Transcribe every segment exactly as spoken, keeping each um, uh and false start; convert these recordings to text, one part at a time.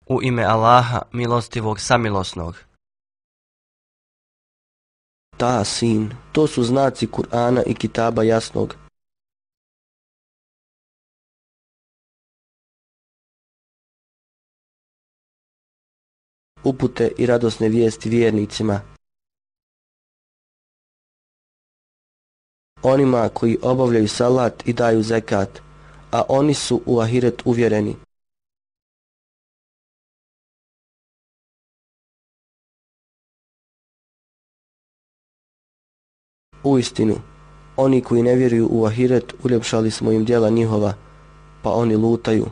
U ime Allaha, milostivog samilosnog. Ta sin, to su znaci Kur'ana i kitaba jasnog. Upute i radosne vijesti vjernicima. Onima koji obavljaju salat i daju zekat, a oni su u ahiret uvjereni. Uistinu, oni koji ne vjeruju u ahiret uljepšali smo im djela njihova, pa oni lutaju.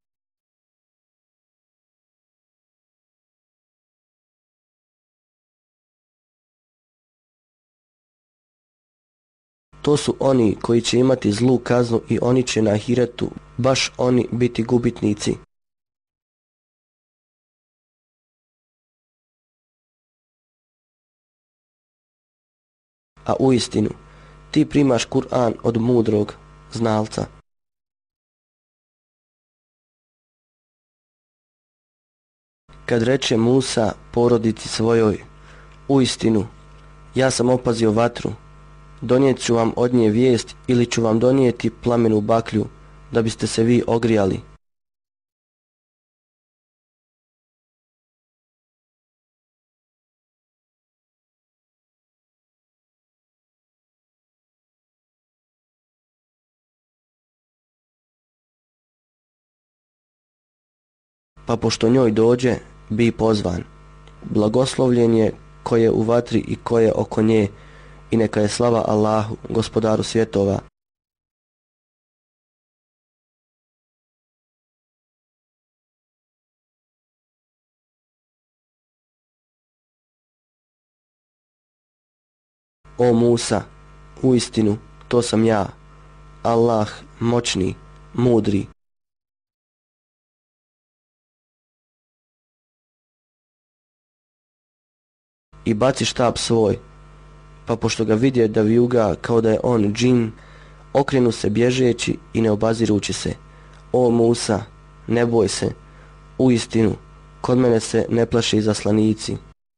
To su oni koji će imati zlu kaznu i oni će na ahiretu, baš oni, biti gubitnici. A uistinu, ti primaš Kur'an od mudrog znalca. Kad reče Musa porodici svojoj, uistinu, ja sam opazio vatru, donijet ću vam od nje vijest ili ću vam donijeti plamenu baklju, da biste se vi ogrijali. Pa pošto njoj dođe, bi pozvan. Blagoslovljen je ko je u vatri i ko je oko nje, i neka je slava Allahu, gospodaru svjetova. O Musa, uistinu, to sam ja, Allah, moćni, mudri. I baci štap svoj, pa pošto ga vidje da vijuga kao da je on džin, okrenu se bježeći i ne obazirući se. O Musa, ne boj se, uistinu, kod mene se ne plaše izaslanici.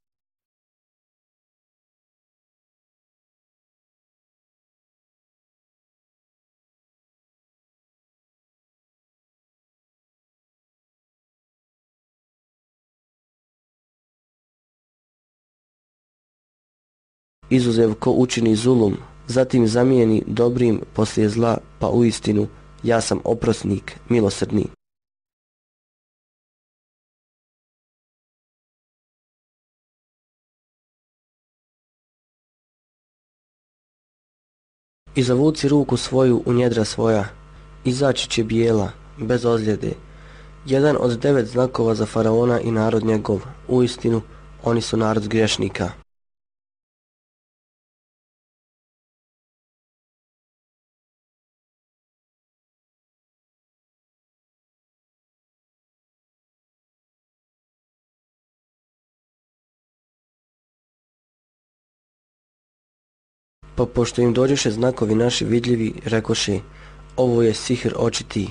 Izuzev ko učini zulum, zatim zamijeni dobrim poslije zla, pa uistinu, ja sam oprosnik, milosrdni. I zavuci ruku svoju u njedra svoja, izaći će bijela, bez ozljede. Jedan od devet znakova za faraona i narod njegov, uistinu, oni su narod griješnika. Pa pošto im dođeše znakovi naši vidljivi, rekoše, ovo je sihr očiti.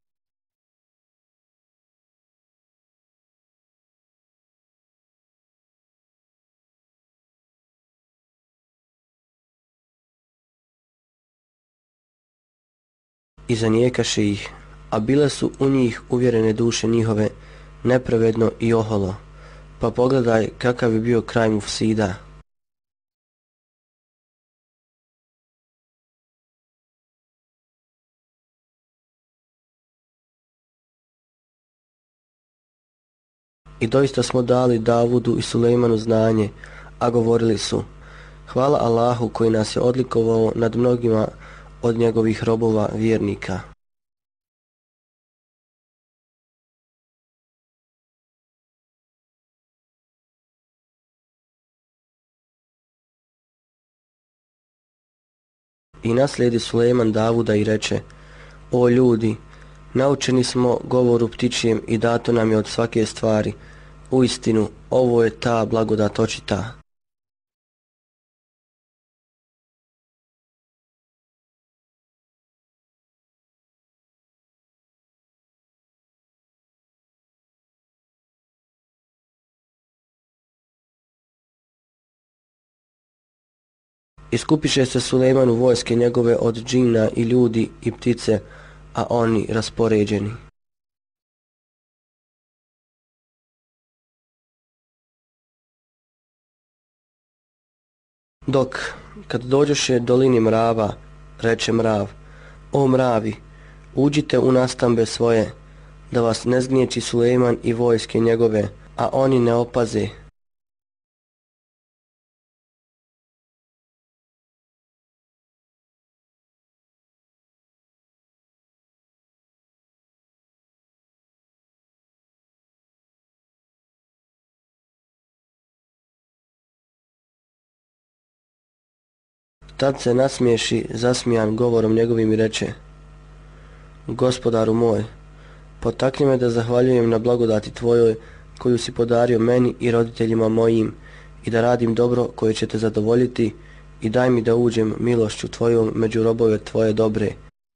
I zanijekaše ih, a bile su u njih uvjerene duše njihove, nepravedno i oholo. Pa pogledaj kakav je bio kraj mufsida. I doista smo dali Davudu i Sulejmanu znanje, a govorili su, hvala Allahu koji nas je odlikovao nad mnogima od njegovih robova vjernika. I naslijedi Sulejman Davuda i reče, o ljudi, naučeni smo govoru ptičijem i dato nam je od svake stvari. Uistinu, ovo je ta blagodat očita. Iskupiše se Sulejmanu vojske njegove od džina i ljudi i ptice, a oni raspoređeni. Dok, kad dođoše dolini mrava, reče mrav, o mravi, uđite u nastambe svoje, da vas ne zgniječi Sulejman i vojske njegove, a oni ne opaze. Tad se nasmiješi zasmijan govorom njegovim i reče, Gospodaru moj, potakni me da zahvaljujem na blagodati tvojoj koju si podario meni i roditeljima mojim i da radim dobro koje će te zadovoljiti i daj mi da uđem milošću tvojom među robove tvoje dobre.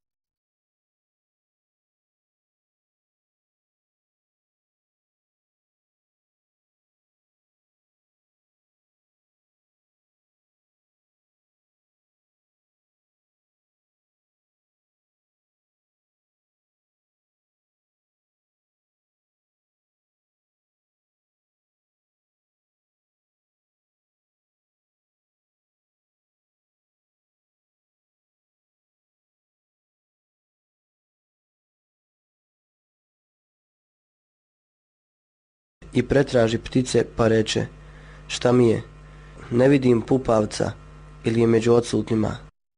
I pretraži ptice pa reče, šta mi je, ne vidim pupavca ili je među odsutnima.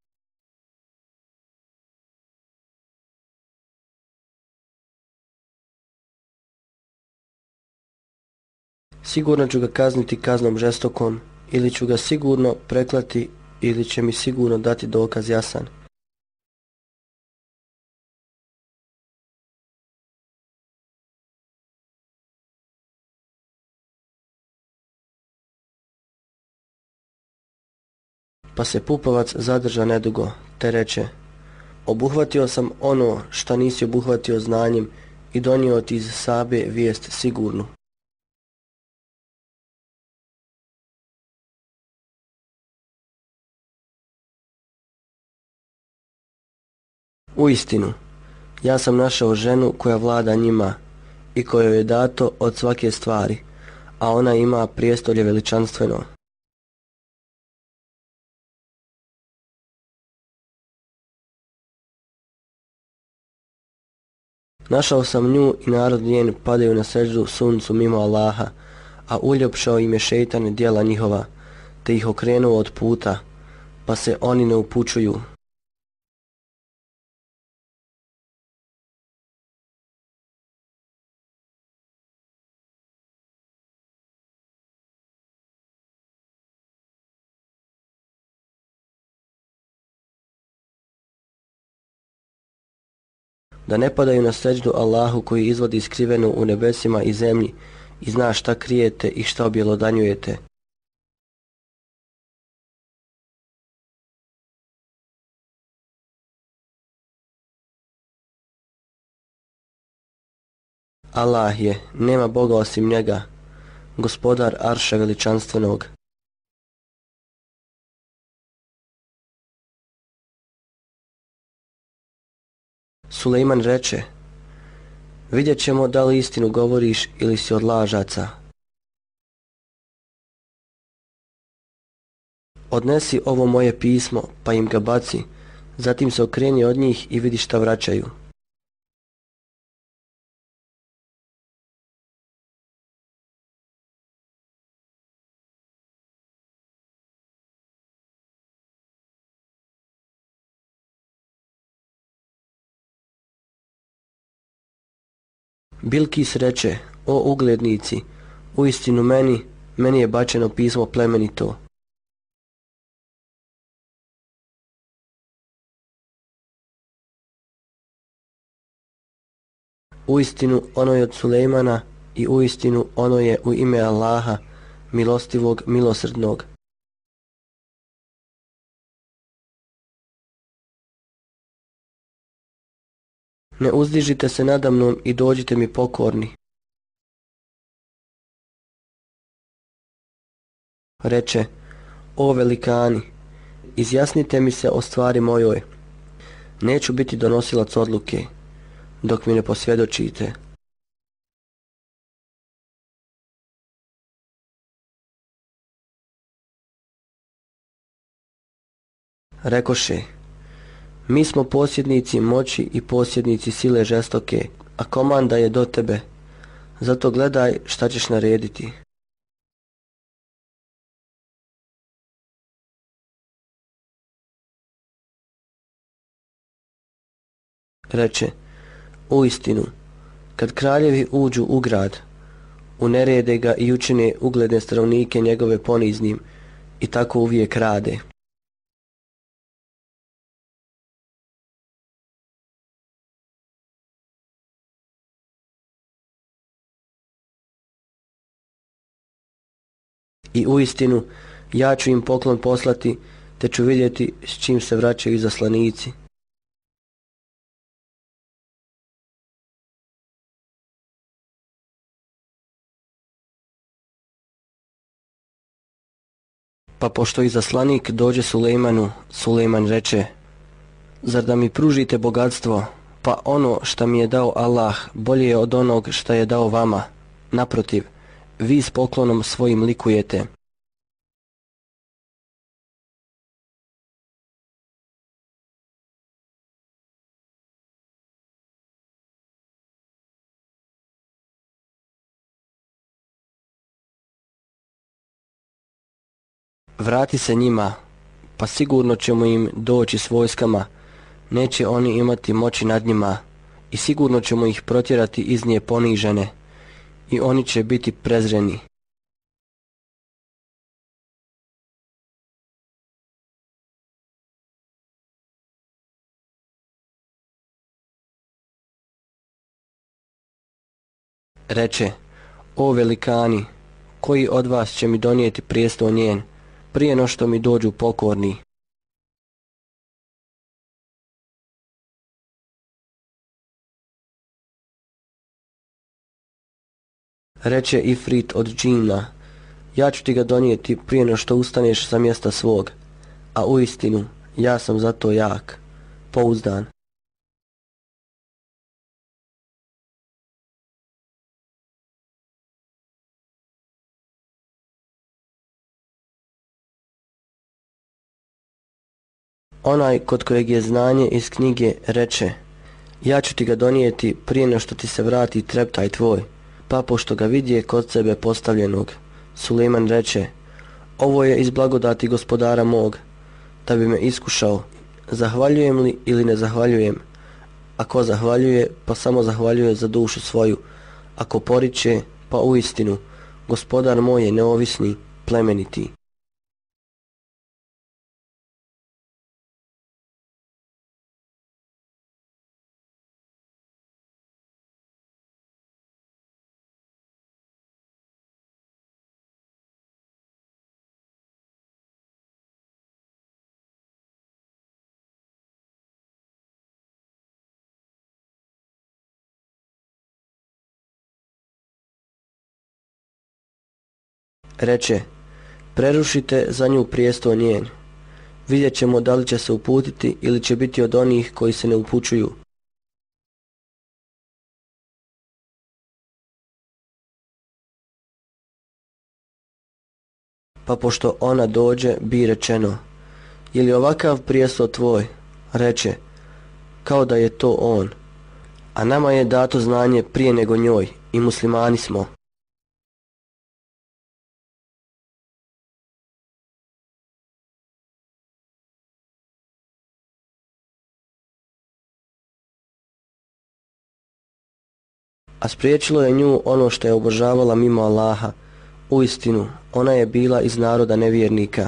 Sigurno ću ga kazniti kaznom žestokom, ili ću ga sigurno preklati, ili će mi sigurno dati dokaz jasan. Pa se pupavac zadrža nedugo, te reče, obuhvatio sam ono šta nisi obuhvatio znanjem i donio ti iz Sabe vijest sigurnu. Uistinu, ja sam našao ženu koja vlada njima i kojoj je dato od svake stvari, a ona ima prijestolje veličanstveno. Našao sam nju i narod njen padaju na seždu suncu mimo Allaha, a uljepšao im je šeitan djela njihova, te ih okrenuo od puta, pa se oni ne upućuju. Da ne padaju na seždu Allahu koji izvodi skrivenu u nebesima i zemlji i zna šta krijete i šta objelodanjujete. Allah je, nema Boga osim njega, gospodar arša veličanstvenog. Sulejman reče, vidjet ćemo da li istinu govoriš ili si od lažaca. Odnesi ovo moje pismo, pa im ga baci, zatim se okreni od njih i vidi šta vraćaju. Bilkis reče, o uglednici, uistinu meni, meni je bačeno pismo plemenito. Uistinu ono je od Sulejmana i uistinu ono je u ime Allaha, milostivog, milosrdnog. Ne uzdižite se nadamnom i dođite mi pokorni. Reče, o velikani, izjasnite mi se o stvari mojoj. Neću biti donosilac odluke, dok mi ne posvjedočite. Rekoše, mi smo posjednici moći i posjednici sile žestoke, a komanda je do tebe, zato gledaj šta ćeš narediti. Reče, uistinu, kad kraljevi uđu u grad, unerede ga i učine ugledne stanovnike njegove poniznim, i tako uvijek rade. I uistinu, ja ću im poklon poslati, te ću vidjeti s čim se vraćaju izaslanici. Pa pošto izaslanik dođe Sulejmanu, Sulejman reče, zar da mi pružite bogatstvo, pa ono šta mi je dao Allah bolje je od onog šta je dao vama. Naprotiv, vi s poklonom svojim likujete. Vrati se njima, pa sigurno ćemo im doći s vojskama, neće oni imati moći nad njima, i sigurno ćemo ih protjerati iz nje ponižene, i oni će biti prezreni. Reče, o velikani, koji od vas će mi donijeti prijestol njen, prije no što mi dođu pokorni? Reče Ifrit od džina, ja ću ti ga donijeti prije no što ustaneš sa mjesta svog, a uistinu, ja sam zato jak, pouzdan. Onaj kod kojeg je znanje iz knjige reče, ja ću ti ga donijeti prije no što ti se vrati treptaj tvoj, pa pošto ga vidje kod sebe postavljenog, Sulejman reče, ovo je iz blagodati gospodara mog, da bi me iskušao, zahvaljujem li ili ne zahvaljujem. Ako zahvaljuje, pa samo zahvaljuje za dušu svoju, ako poriče, pa uistinu, gospodar moj je neovisni, plemeniti. Reče, prerušite za nju prijestol njen. Vidjet ćemo da li će se uputiti ili će biti od onih koji se ne upućuju. Pa pošto ona dođe, bi rečeno, je li ovakav prijestol tvoj? Reče, kao da je to on. A nama je dato znanje prije nego njoj, i muslimani smo. A spriječilo je nju ono što je obožavala mimo Allaha. Uistinu, ona je bila iz naroda nevjernika.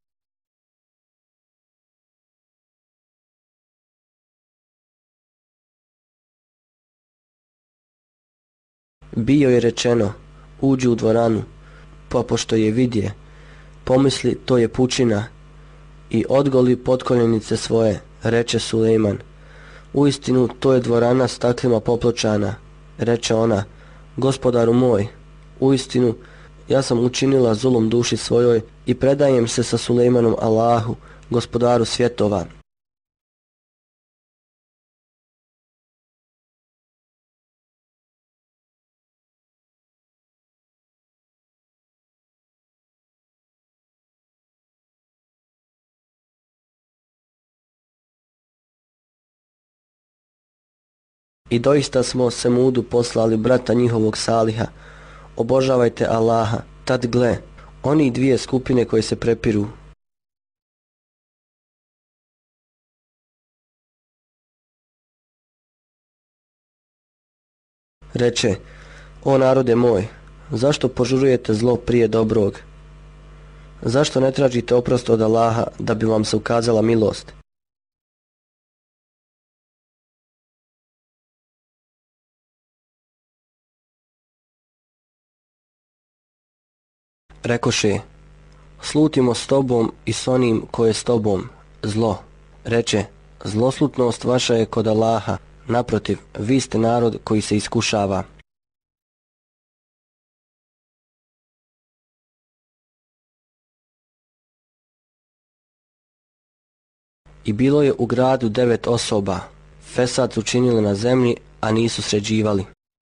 Bio je rečeno, uđi u dvoranu, pa pošto je vidje, pomisli to je pučina, i odgoli potkoljenice svoje, reče Sulejman. Uistinu, to je dvorana staklima popločana. Reče ona, gospodaru moj, uistinu, ja sam učinila zulum duši svojoj i predajem se sa Sulejmanom Allahu, gospodaru svjetova. I doista smo Semudu poslali brata njihovog Saliha. Obožavajte Allaha. Tad gle, oni dvije skupine koje se prepiru. Reče, o narode moj, zašto požurujete zlo prije dobrog? Zašto ne tražite oprost od Allaha da bi vam se ukazala milost? Rekoše, slutimo s tobom i s onim koje s tobom, zlo. Reče, zloslutnost vaša je kod Allaha, naprotiv, vi ste narod koji se iskušava. I bilo je u gradu devet osoba, fesad su činili na zemlji, a nisu sređivali.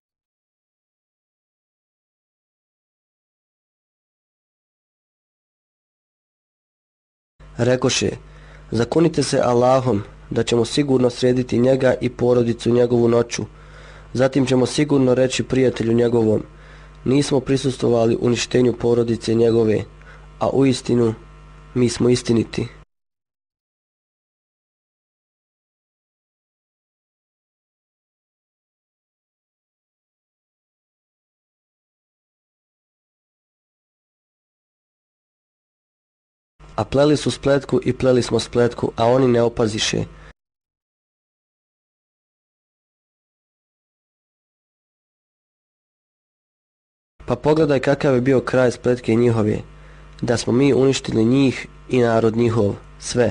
Rekoše, zakunite se Allahom da ćemo sigurno srediti njega i porodicu njegovu noću. Zatim ćemo sigurno reći prijatelju njegovom, nismo prisustvovali uništenju porodice njegove, a uistinu mi smo istiniti. A pleli su spletku i pleli smo spletku, a oni ne opaziše. Pa pogledaj kakav je bio kraj spletke njihove, da smo mi uništili njih i narod njihov, sve.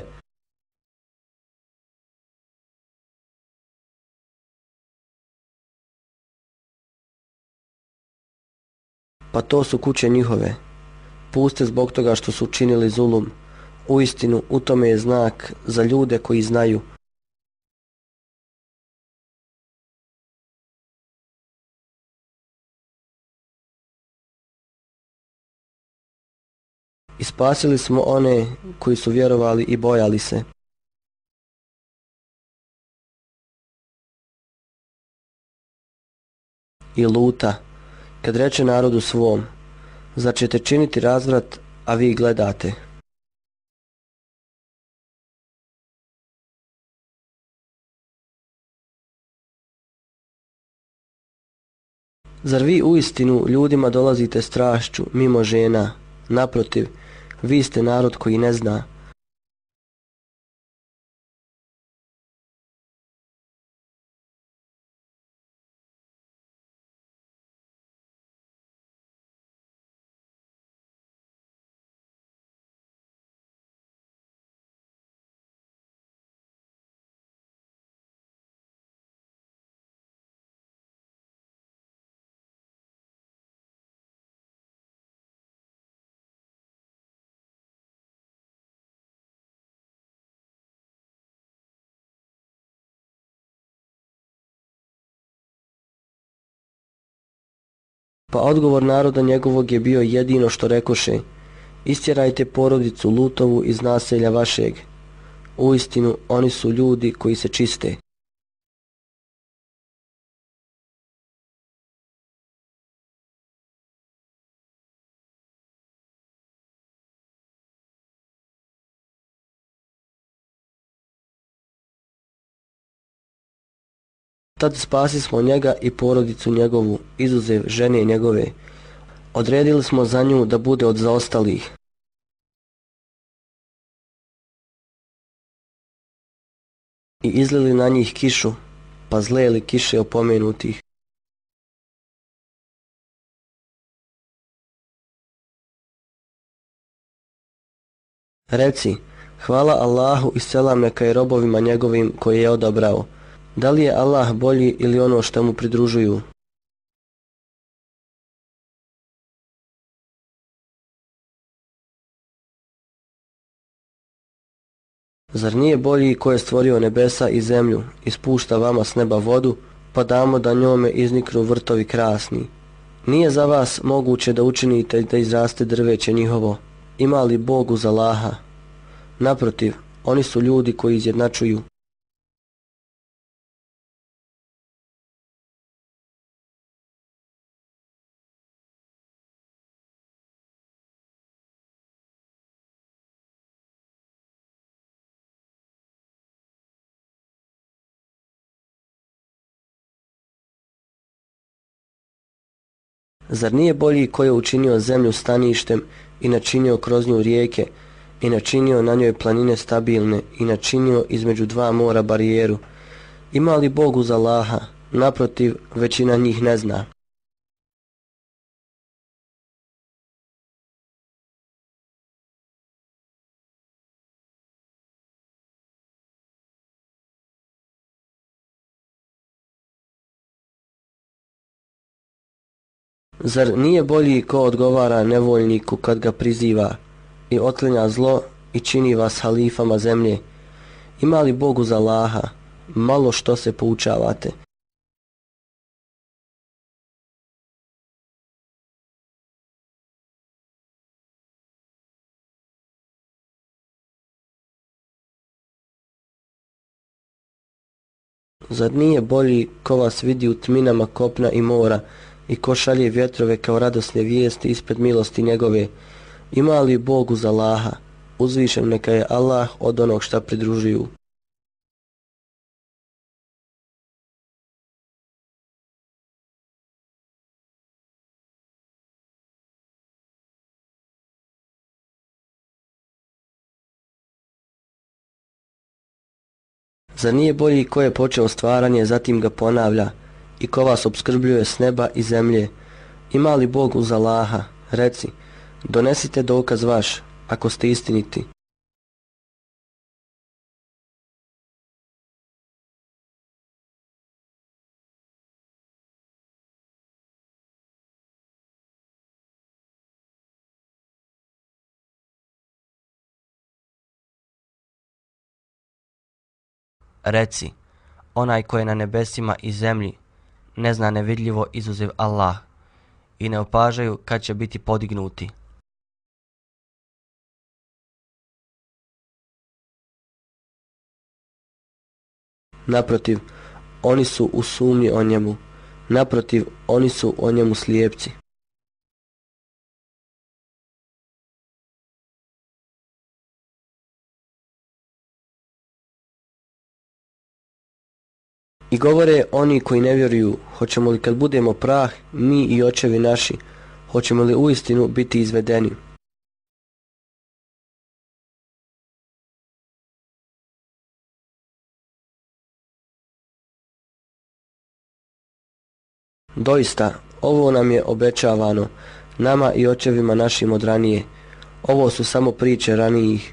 Pa to su kuće njihove. Puste zbog toga što su učinili zulum. Uistinu, u tome je znak za ljude koji znaju. I spasili smo one koji su vjerovali i bojali se. I Luta, kad reče narodu svom, zar ćete činiti razvrat, a vi gledate? Zar vi uistinu ljudima dolazite strašću mimo žena? Naprotiv, vi ste narod koji ne zna. Pa odgovor naroda njegovog je bio jedino što rekoše, istjerajte porodicu Lutovu iz naselja vašeg. Uistinu, oni su ljudi koji se čiste. Tad spasi smo njega i porodicu njegovu, izuzev žene njegove. Odredili smo za nju da bude od zaostalih. I izlili na njih kišu, pa zleli kiše opomenutih. Reci, hvala Allahu i selam neka je robovima njegovim koje je odabrao. Da li je Allah bolji ili ono što mu pridružuju? Zar nije bolji ko je stvorio nebesa i zemlju i spušta vama s neba vodu, pa damo da njome izniknu vrtovi krasni? Nije za vas moguće da učinite da izraste drveće njihovo? Ima li Bog uz Allaha? Naprotiv, oni su ljudi koji izjednačuju. Zar nije bolji ko je učinio zemlju staništem i načinio kroz nju rijeke i načinio na njoj planine stabilne i načinio između dva mora barijeru? Ima li Bog uz Allaha? Naprotiv, većina njih ne zna. Zar nije bolji ko odgovara nevoljniku kad ga priziva i otklanja zlo i čini vas halifama zemlje? Ima li Bog uz Allaha? Malo što se poučavate. Zar nije bolji ko vas vidi u tminama kopna i mora i ko šalje vjetrove kao radosne vijesti ispred milosti njegove? Ima li Bog uz Allaha? Uzvišen neka je Allah od onog šta pridružuju. Zar nije bolji ko je počeo stvaranje, zatim ga ponavlja i ko vas opskrbljuje s neba i zemlje? Ima li Bog uz Allaha? Reci, donesite dokaz vaš, ako ste istiniti. Reci, onaj ko je na nebesima i zemlji, ne zna nevidljivo izuzev Allah, i ne opažaju kad će biti podignuti. Naprotiv, oni su u sumnji o njemu. Naprotiv, oni su o njemu slijepci. I govore oni koji ne vjeruju, hoćemo li kad budemo prah, mi i očevi naši, hoćemo li uistinu biti izvedeni? Doista, ovo nam je obećavano, nama i očevima našim od ranije. Ovo su samo priče ranijih.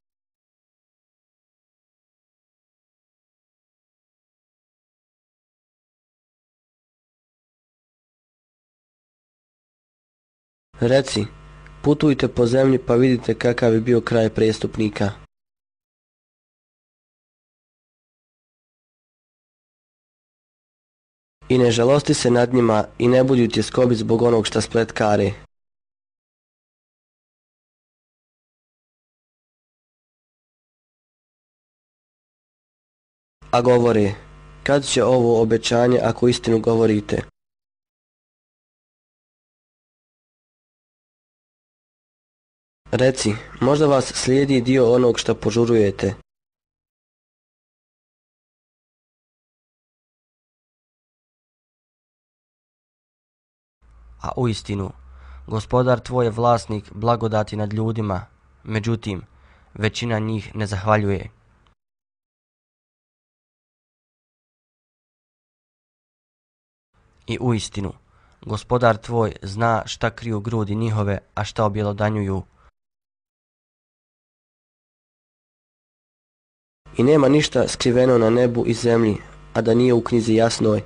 Reci, putujte po zemlji pa vidite kakav je bio kraj prestupnika. I ne žalosti se nad njima i ne budi u tjeskobi zbog onog šta spletkare. A govore, kad će ovo obećanje ako istinu govorite? Reci, možda vas slijedi dio onog šta požurujete. A uistinu, gospodar tvoj je vlasnik blagodati nad ljudima, međutim, većina njih ne zahvaljuje. I uistinu, gospodar tvoj zna šta kriju grudi njihove, a šta objelodanjuju. I nema ništa skriveno na nebu i zemlji, a da nije u knjizi jasnoj.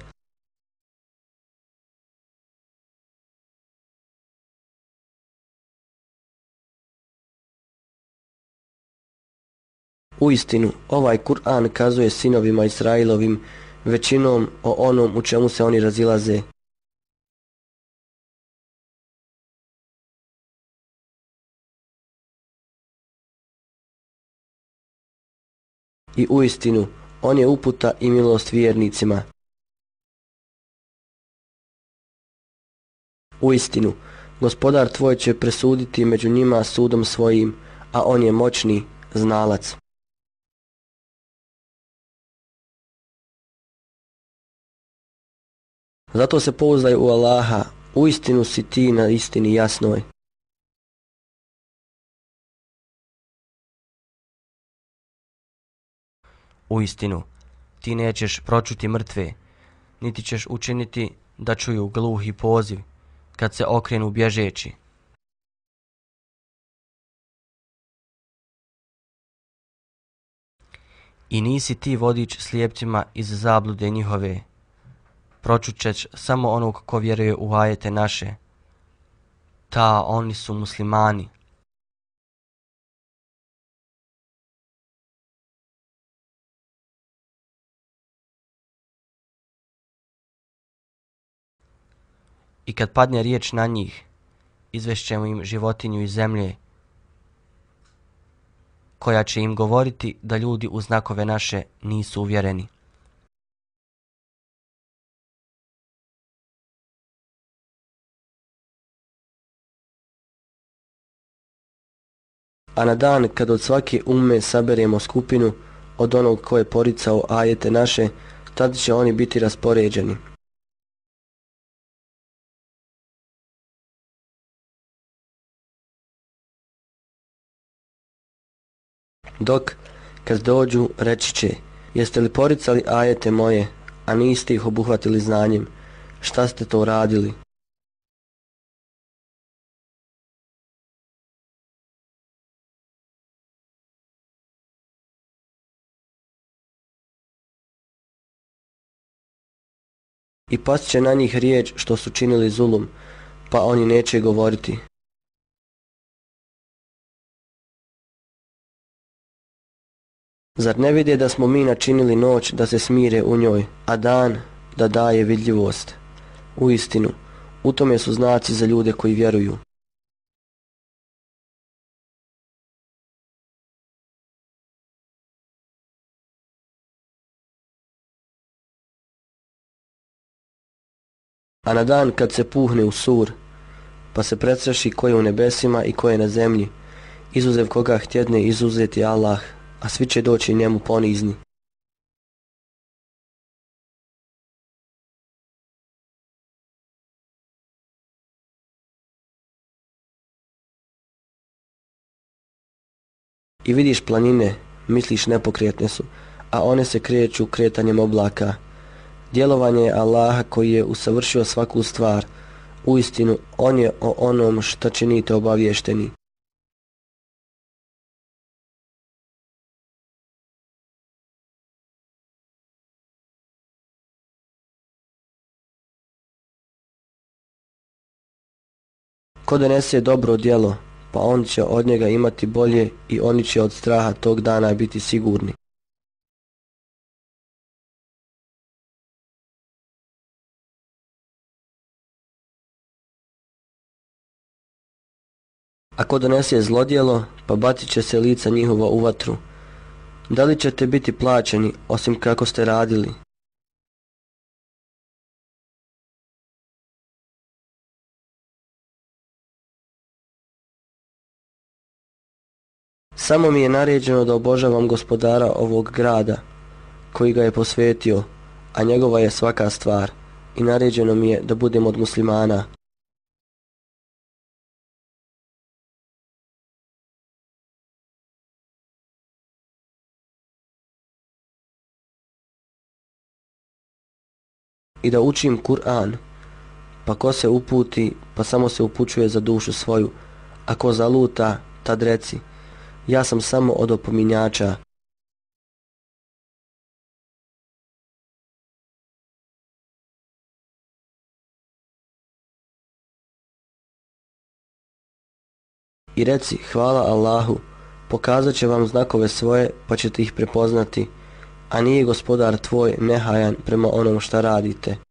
Uistinu, ovaj Kur'an kazuje sinovima Israilovim većinom o onom u čemu se oni razilaze. I uistinu, on je uputa i milost vjernicima. Uistinu, Gospodar tvoj će presuditi među njima sudom svojim, a on je moćni, znalac. Zato se pouzdaj u Allaha, uistinu si ti na istini jasnoj. Uistinu, ti nećeš pročuti mrtve, niti ćeš učiniti da čuju gluhi poziv, kad se okrenu bježeći. I nisi ti vodič slijepcima iz zablude njihove. Pročućeš samo onog ko vjeruje u ajete naše. Ta oni su muslimani. I kad padne riječ na njih, izvešćemo im životinju iz zemlje, koja će im govoriti da ljudi u znakove naše nisu uvjereni. A na dan kad od svake umme saberemo skupinu od onog ko je poricao ajete naše, tad će oni biti raspoređeni. Dok, kad dođu, reći će, jeste li poricali ajete moje, a niste ih obuhvatili znanjem, šta ste to uradili? I past će na njih riječ što su činili zulum, pa oni neće govoriti. Zar ne vide da smo mi načinili noć da se smire u njoj, a dan da daje vidljivost? Uistinu, u tome su znaci za ljude koji vjeruju. A na dan kad se puhne u sur, pa se prestraši ko je u nebesima i ko je na zemlji, izuzev koga htjedne izuzeti Allah, a svi će doći njemu ponizni. I vidiš planine, misliš nepokretne su, a one se kreću kretanjem oblaka. Djelovanje je Allaha koji je usavršio svaku stvar. Uistinu, on je o onom što činite obavješteni. Ko donese dobro djelo, pa on će od njega imati bolje i oni će od straha tog dana biti sigurni. Ako donese zlodjelo, pa bacit će se lica njihova u vatru. Da li ćete biti plaćeni, osim kako ste radili? Samo mi je naređeno da obožavam gospodara ovog grada, koji ga je posvetio, a njegova je svaka stvar, i naređeno mi je da budem od muslimana. I da učim Kur'an, pa ko se uputi, pa samo se upućuje za dušu svoju, a ko zaluta, tad reci, ja sam samo od opominjača. I reci, hvala Allahu, Pokazat će vam znakove svoje, pa ćete ih prepoznati, a nije gospodar tvoj nehajan prema onom šta radite.